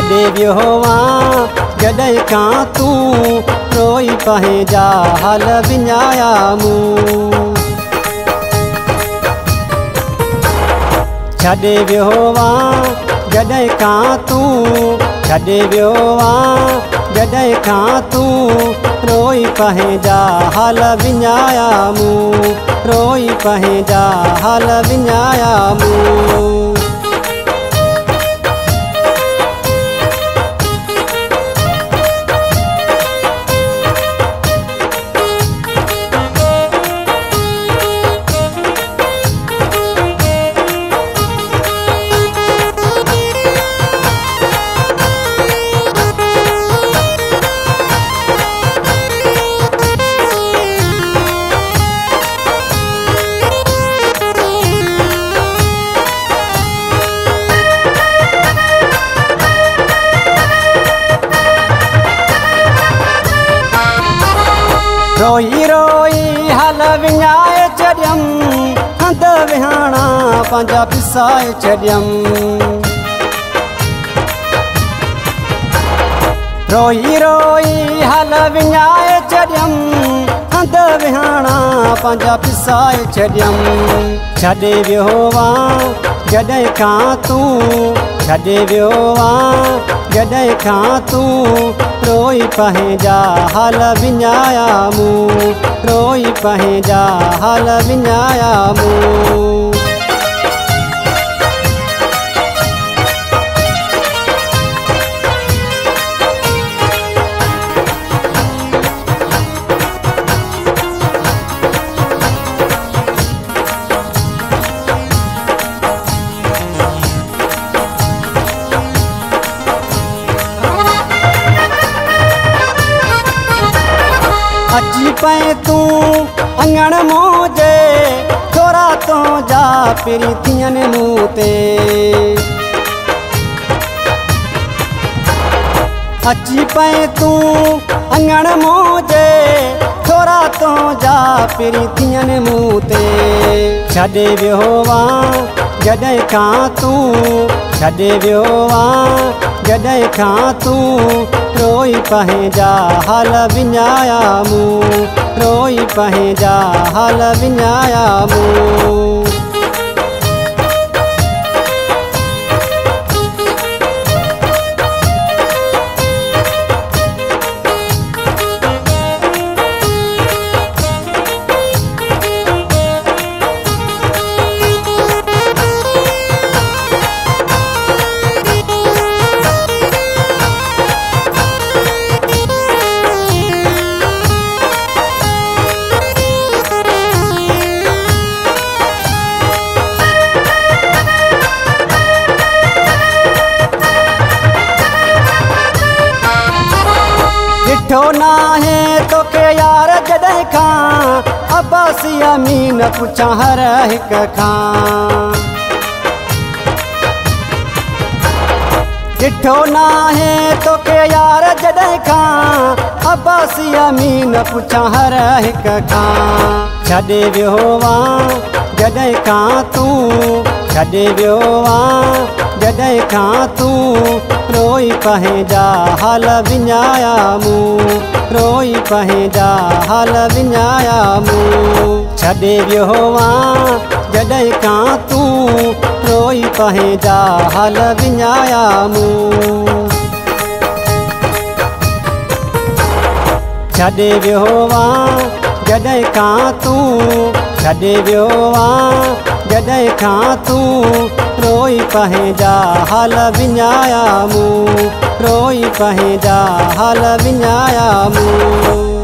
छॾे वियो हुआं जॾहिं खां तूं रोई पंहिंजा हाल विञाया मूं। छॾे वियो हुआं जॾहिं खां तूं छॾे वियो हुआं जॾहिं खां तूं रोई पंहिंजा हाल विञाया मूं। रोई पंहिंजा हाल विञाया मूं। रोई रोई हाल विञाए छॾियमि हंध विहाणा पंहिंजा पिसाए छॾियमि। रोई रोई हाल विञाए छॾियमि हंध विहाणा पंहिंजा पिसाए छॾियमि। छॾे वियो हुआं जॾहिं खां तूं छॾे वियो हुआं जॾहिं खां तूं रोई पंहिंजा हाल विञाया मूं। रोई पंहिंजा हाल विञाया मूं। अची पए तूं अङण मुंहिंजे थोरा तुंहिंजा पहिरीं थियनि मूं ते। अची पए तूं अङण मुंहिंजे थोरा तुंहिंजा पहिरीं थियनि मूं ते। छॾे वियो हुआं जॾहिं खां तूं छॾे वियो हुआं जॾहिं खां तूं रोई पंहिंजा हाल विञाया मूं। रोई पंहिंजा हाल विञाया मूं। ॾिठो नाहे तोखे यार जॾहिं खां अब्बासी अमीन पुछां हर हिक खां। ॾिठो नाहे तोखे यार जॾहिं खां अब्बासी अमीन पुछां हर हिक खां। छॾे वियो हुआं जॾहिं खां तूं छॾे वियो हुआं जॾहिं खां तूं रोई पंहिंजा हाल विञाया मूं। रोई पंहिंजा हाल विञाया मूं। छॾे वियो हुआं जॾहिं खां तूं रोई पंहिंजा हाल विञाया मूं। छॾे वियो हुआं जॾहिं खां तूं छॾे वियो हुआं जॾहिं खां तूं रोई पंहिंजा हाल विञाया मूं। रोई पंहिंजा हाल विञाया मूं।